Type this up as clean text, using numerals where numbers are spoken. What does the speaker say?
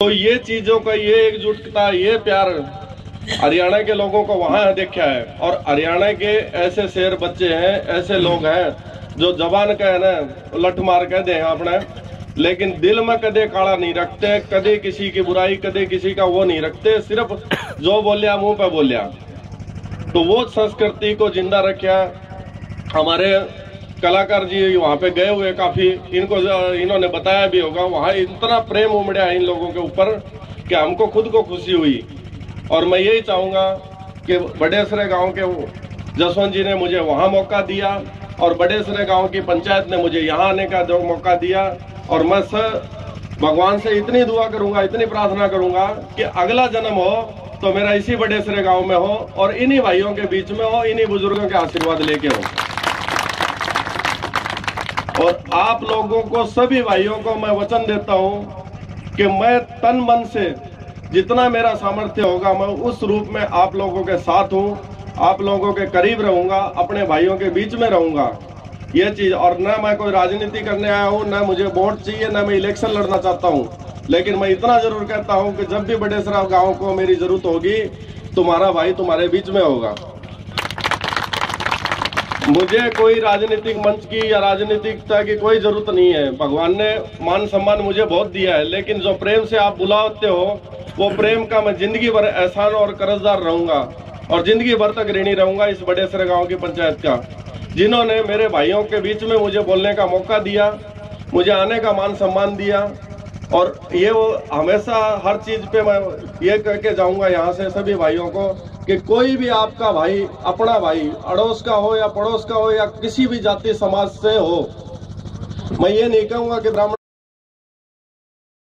तो ये चीजों का, ये एकजुटता, ये प्यार हरियाणा के लोगों को वहां देखा है। और हरियाणा के ऐसे शेर बच्चे हैं, ऐसे लोग हैं जो जबान का है ना लठ मार कह दे अपने, लेकिन दिल में कदे काला नहीं रखते, कदे किसी की बुराई, कदे किसी का वो नहीं रखते, सिर्फ जो बोलिया मुंह पे बोलिया। तो वो संस्कृति को जिंदा रखा। हमारे कलाकार जी वहाँ पे गए हुए काफी, इनको इन्होंने बताया भी होगा, वहाँ इतना प्रेम उमड़ा है इन लोगों के ऊपर कि हमको खुद को खुशी हुई। और मैं यही चाहूंगा कि बड़ेसरे गांव के जसवंत जी ने मुझे वहाँ मौका दिया और बड़ेसरे गांव की पंचायत ने मुझे यहाँ आने का जो मौका दिया। और मैं भगवान से इतनी दुआ करूंगा, इतनी प्रार्थना करूंगा कि अगला जन्म हो तो मेरा इसी बड़ेसरे गांव में हो और इन्हीं भाइयों के बीच में हो, इन्हीं बुजुर्गों के आशीर्वाद लेके हो। और आप लोगों को, सभी भाइयों को मैं वचन देता हूं कि मैं तन मन से जितना मेरा सामर्थ्य होगा मैं उस रूप में आप लोगों के साथ हूं, आप लोगों के करीब रहूंगा, अपने भाइयों के बीच में रहूंगा। ये चीज, और ना मैं कोई राजनीति करने आया हूं, ना मुझे वोट चाहिए, ना मैं इलेक्शन लड़ना चाहता हूं, लेकिन मैं इतना जरूर कहता हूं कि जब भी बड़ेसरा गांव को मेरी जरूरत होगी, तुम्हारा भाई तुम्हारे बीच में होगा। मुझे कोई राजनीतिक मंच की या राजनीतिकता की कोई जरूरत नहीं है। भगवान ने मान सम्मान मुझे बहुत दिया है, लेकिन जो प्रेम से आप बुलाते हो वो प्रेम का मैं जिंदगी भर एहसान और कर्जदार रहूंगा और जिंदगी भर तक ऋणी रहूंगा इस बड़ेसरे गांव की पंचायत का, जिन्होंने मेरे भाइयों के बीच में मुझे बोलने का मौका दिया, मुझे आने का मान सम्मान दिया। और ये वो हमेशा हर चीज पे मैं ये कह के जाऊंगा यहाँ से सभी भाइयों को कि कोई भी आपका भाई, अपना भाई, अड़ोस का हो या पड़ोस का हो या किसी भी जाति समाज से हो, मैं ये नहीं कहूंगा कि ब्राह्मण